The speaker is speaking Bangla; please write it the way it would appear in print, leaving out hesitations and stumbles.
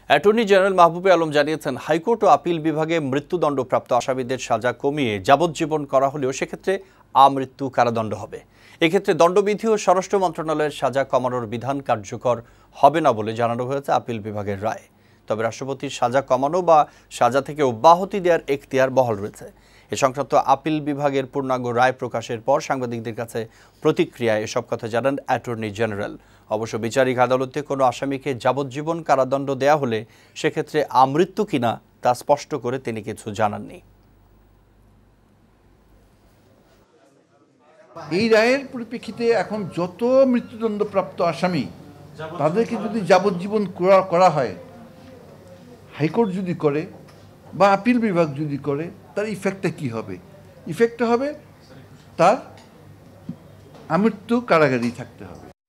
অ্যাটর্নি জেনারেল মাহবুবে আলম জানিয়েছেন, হাইকোর্ট ও আপিল বিভাগে মৃত্যুদণ্ডপ্রাপ্ত আসামিদের সাজা কমিয়ে যাবজ্জীবন করা হলেও সেক্ষেত্রে আমৃত্যু কারাদণ্ড হবে। এক্ষেত্রে দণ্ডবিধি ও স্বরাষ্ট্র মন্ত্রণালয়ের সাজা কমানোর বিধান কার্যকর হবে না বলে জানানো হয়েছে আপিল বিভাগের রায়। তবে রাষ্ট্রপতির সাজা কমানো বা সাজা থেকে অব্যাহতি দেওয়ার এখতিয়ার বহাল রয়েছে। এ সংক্রান্ত আপিল বিভাগের পূর্ণাঙ্গ রায় প্রকাশের পর সাংবাদিকদের কাছে প্রতিক্রিয়ায় এসব কথা জানান অ্যাটর্নি জেনারেল। অবশ্য বিচারিক আদালতে কোনো আসামিকে যাবজ্জীবন কারাদণ্ড দেয়া হলে সেক্ষেত্রে আমৃত্যু কিনা তা স্পষ্ট করে তিনি কিছু জানাননি। এই রায়ের পরিপ্রেক্ষিতে এখন যত মৃত্যুদণ্ডপ্রাপ্ত আসামি তাদেরকে যদি যাবজ্জীবন করা হয়, হাইকোর্ট যদি করে বা আপিল বিভাগ যদি করে, তার ইফেক্টটা কী হবে? ইফেক্টটা হবে তার আমৃত্যু কারাগারেই থাকতে হবে।